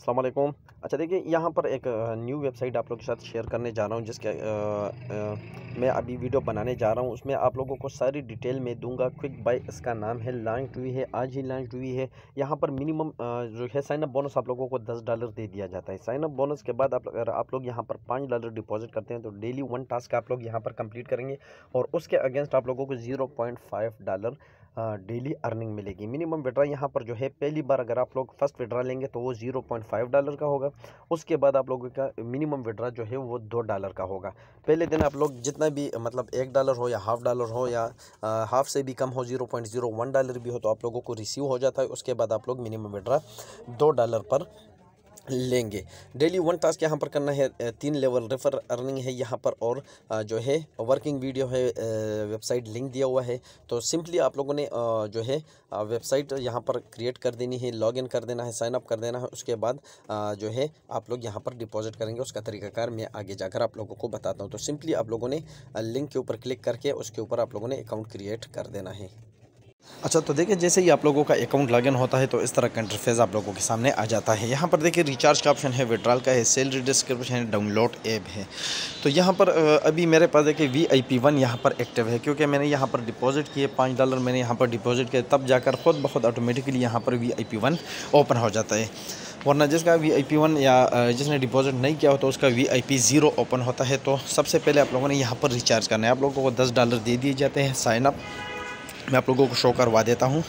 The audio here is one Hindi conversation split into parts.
अस्सलाम वालेकुम। अच्छा देखिए, यहाँ पर एक न्यू वेबसाइट आप लोगों के साथ शेयर करने जा रहा हूँ, जिसके मैं अभी वीडियो बनाने जा रहा हूँ। उसमें आप लोगों को सारी डिटेल में दूंगा। क्विक बाय इसका नाम है, लॉन्च हुई है, आज ही लॉन्च हुई है। यहाँ पर मिनिमम जो है साइन अप बोनस आप लोगों को $10 दे दिया जाता है। साइन अप बोनस के बाद अगर आप लोग यहाँ पर $5 डिपॉजिट करते हैं तो डेली 1 टास्क आप लोग यहाँ पर कंप्लीट करेंगे और उसके अगेंस्ट आप लोगों को $0.5 डेली अर्निंग मिलेगी। मिनिमम विड्रा यहाँ पर जो है, पहली बार अगर आप लोग फर्स्ट विड्रा लेंगे तो वो $0.5 का होगा। उसके बाद आप लोगों का मिनिमम विड्रा जो है वो $2 का होगा। पहले दिन आप लोग जितना भी मतलब $1 हो या $0.5 हो या हाफ से भी कम हो, $0.01 भी हो, तो आप लोगों को रिसीव हो जाता है। उसके बाद आप लोग मिनिमम विड्रा $2 पर लेंगे। डेली 1 टास्क यहाँ पर करना है। 3 लेवल रेफर अर्निंग है यहाँ पर और जो है वर्किंग वीडियो है, वेबसाइट लिंक दिया हुआ है। तो सिंपली आप लोगों ने जो है वेबसाइट यहाँ पर क्रिएट कर देनी है, लॉगिन कर देना है, साइन अप कर देना है। उसके बाद जो है आप लोग यहाँ पर डिपॉजिट करेंगे। उसका तरीकाकार मैं आगे जाकर आप लोगों को बताता हूँ। तो सिंपली आप लोगों ने लिंक के ऊपर क्लिक करके उसके ऊपर आप लोगों ने अकाउंट क्रिएट कर देना है। अच्छा, तो देखिए, जैसे ही आप लोगों का अकाउंट लॉगिन होता है तो इस तरह का इंटरफेस आप लोगों के सामने आ जाता है। यहाँ पर देखिए, रिचार्ज का ऑप्शन है, विड्रॉल का है, सैलरी डिस्क्रिप्शन है, डाउनलोड ऐप है। तो यहाँ पर अभी मेरे पास देखिए VIP1 यहाँ पर एक्टिव है, क्योंकि मैंने यहाँ पर डिपॉजिट किए $5 मैंने यहाँ पर डिपॉजिट किया, तब जाकर खुद बहुत ऑटोमेटिकली यहाँ पर VIP1 ओपन हो जाता है। वरना जिसका VIP1 या जिसने डिपॉजिट नहीं किया हो तो उसका VIP0 ओपन होता है। तो सबसे पहले आप लोगों ने यहाँ पर रिचार्ज करना है। आप लोगों को $10 दे दिए जाते हैं। साइन अप मैं आप लोगों को शो करवा देता हूँ।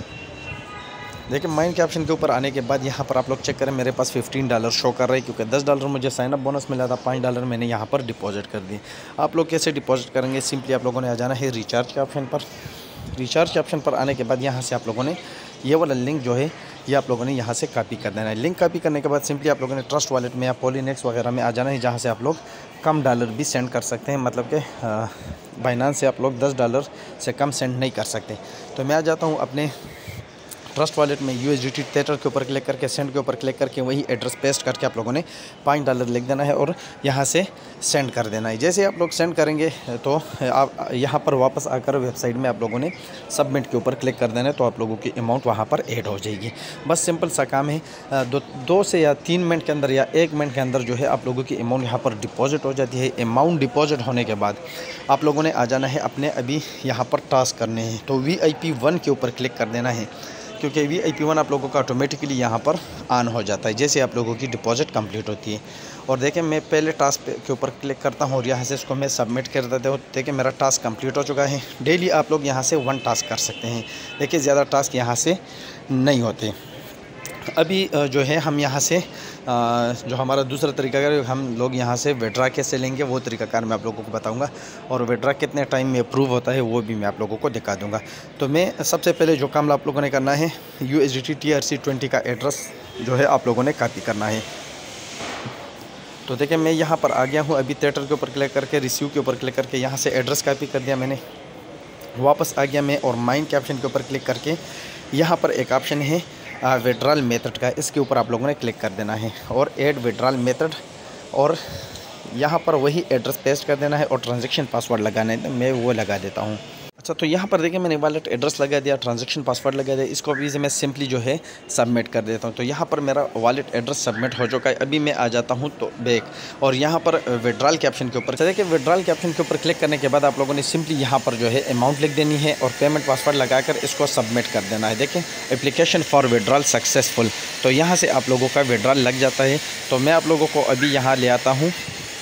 देखिए, माइंड के ऑप्शन के ऊपर आने के बाद यहाँ पर आप लोग चेक करें, मेरे पास $15 शो कर रहा है, क्योंकि $10 मुझे साइन अप बोनस मिला था, $5 मैंने यहाँ पर डिपॉजिट कर दिए। आप लोग कैसे डिपॉजिट करेंगे? सिंपली आप लोगों ने आ जाना है रिचार्ज के ऑप्शन पर। रिचार्ज के ऑप्शन पर आने के बाद यहाँ से आप लोगों ने ये वाला लिंक जो है ये आप लोगों ने यहाँ से कॉपी कर देना है। लिंक कॉपी करने के बाद सिंपली आप लोगों ने ट्रस्ट वॉलेट में या पॉलीनेक्स वगैरह में आ जाना है, जहाँ से आप लोग कम डॉलर भी सेंड कर सकते हैं। मतलब कि बाइनांस से आप लोग $10 से कम सेंड नहीं कर सकते। तो मैं आ जाता हूँ अपने ट्रस्ट वॉलेट में, USDT टेटर के ऊपर क्लिक करके, सेंड के ऊपर क्लिक करके वही एड्रेस पेस्ट करके आप लोगों ने $5 लिख देना है और यहाँ से सेंड कर देना है। जैसे आप लोग सेंड करेंगे तो आप यहाँ पर वापस आकर वेबसाइट में आप लोगों ने सबमिट के ऊपर क्लिक कर देना है, तो आप लोगों की अमाउंट वहाँ पर ऐड हो जाएगी। बस सिंपल सा काम है। 2 से या 3 मिनट के अंदर या 1 मिनट के अंदर जो है आप लोगों की अमाउंट यहाँ पर डिपॉजिट हो जाती है। अमाउंट डिपॉजिट होने के बाद आप लोगों ने आ जाना है अपने अभी यहाँ पर टास्क करने हैं, तो VIP1 के ऊपर क्लिक कर देना है, क्योंकि VIP1 आप लोगों का ऑटोमेटिकली यहाँ पर ऑन हो जाता है जैसे आप लोगों की डिपॉजिट कंप्लीट होती है। और देखें, मैं पहले टास्क के ऊपर क्लिक करता हूँ और यहाँ से इसको मैं सबमिट कर देता हूँ। देखिए, मेरा टास्क कंप्लीट हो चुका है। डेली आप लोग यहाँ से 1 टास्क कर सकते हैं। देखिए, ज़्यादा टास्क यहाँ से नहीं होते। अभी जो है हम यहाँ से जो हमारा दूसरा तरीकाकार है, हम लोग यहाँ से विड्रा कैसे लेंगे वो तरीकाकार मैं आप लोगों को बताऊंगा, और विड्रा कितने टाइम में अप्रूव होता है वो भी मैं आप लोगों को दिखा दूंगा। तो मैं सबसे पहले जो काम आप लोगों ने करना है, USDT TRC20 का एड्रेस जो है आप लोगों ने कॉपी करना है। तो देखिए, मैं यहाँ पर आ गया हूँ। अभी टेटर के ऊपर क्लिक करके, रिसीव के ऊपर क्लिक करके यहाँ से एड्रेस कॉपी कर दिया मैंने। वापस आ गया मैं और माइंड के ऑप्शन के ऊपर क्लिक करके यहाँ पर एक ऑप्शन है विड्रॉल मेथड का, इसके ऊपर आप लोगों ने क्लिक कर देना है और ऐड विड्रॉल मेथड, और यहाँ पर वही एड्रेस पेस्ट कर देना है और ट्रांजैक्शन पासवर्ड लगाना है। मैं वो लगा देता हूँ। अच्छा, तो यहाँ पर देखिए, मैंने वॉलेट एड्रेस लगा दिया, ट्रांजैक्शन पासवर्ड लगा दिया। इसको अभी से मैं सिंपली जो है सबमिट कर देता हूँ। तो यहाँ पर मेरा वॉलेट एड्रेस सबमिट हो चुका है। अभी मैं आ जाता हूँ तो बैक, और यहाँ पर विड्रॉल के ऑप्शन के ऊपर देखिए, विड्रॉल के ऑप्शन के ऊपर क्लिक करने के बाद आप लोगों ने सिंपली यहाँ पर जो है अमाउंट लिख देनी है और पेमेंट पासवर्ड लगाकर इसको सबमिट कर देना है। देखें, एप्लीकेशन फॉर विड्रॉल सक्सेसफुल, तो यहाँ से आप लोगों का विड्रॉल लग जाता है। तो मैं आप लोगों को अभी यहाँ ले आता हूँ,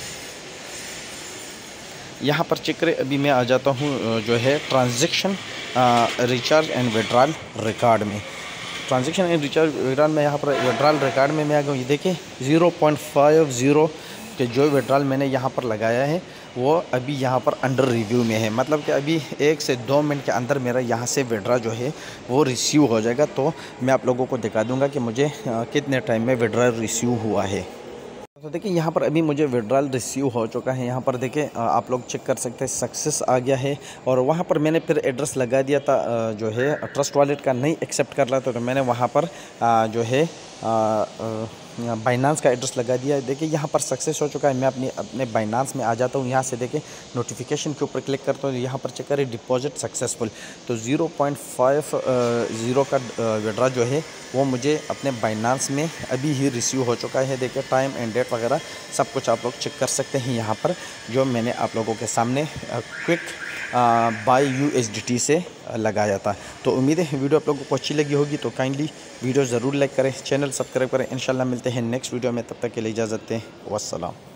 यहाँ पर चेक करें। अभी मैं आ जाता हूँ जो है transaction recharge and withdrawal record में। ट्रांजैक्शन एंड रिचार्ज विड्रॉल में यहाँ पर विड्रॉल रिकॉर्ड में मैं आ गया। ये देखिए, 0.50 के जो विड्रॉल मैंने यहाँ पर लगाया है वो अभी यहाँ पर अंडर रिव्यू में है। मतलब कि अभी 1 से 2 मिनट के अंदर मेरा यहाँ से विड्रॉ जो है वो रिसीव हो जाएगा। तो मैं आप लोगों को दिखा दूँगा कि मुझे कितने टाइम में विड्रॉ रिसीव हुआ है। तो देखिए, यहाँ पर अभी मुझे विड्रॉल रिसीव हो चुका है। यहाँ पर देखिए, आप लोग चेक कर सकते हैं, सक्सेस आ गया है। और वहाँ पर मैंने फिर एड्रेस लगा दिया था जो है ट्रस्ट वॉलेट का नहीं एक्सेप्ट कर रहा था, तो मैंने वहाँ पर जो है बाइनांस का एड्रेस लगा दिया है। देखिए यहाँ पर सक्सेस हो चुका है। मैं अपने बाइनांस में आ जाता हूँ। यहाँ से देखिए नोटिफिकेशन के ऊपर क्लिक करता हूँ, यहाँ पर चेक करें डिपॉजिट सक्सेसफुल। तो 0.50 का विड्रा जो है वो मुझे अपने बाइनांस में अभी ही रिसीव हो चुका है। देखिए टाइम एंड डेट वगैरह सब कुछ आप लोग चेक कर सकते हैं यहाँ पर, जो मैंने आप लोगों के सामने क्विक बाय USDT से लगाया था। तो उम्मीद है वीडियो आप लोगों को अच्छी लगी होगी। तो काइंडली वीडियो ज़रूर लाइक करें, चैनल सब्सक्राइब करें। इंशाल्लाह मिलते हैं नेक्स्ट वीडियो में, तब तक के लिए इजाज़त दें। वस्सलाम।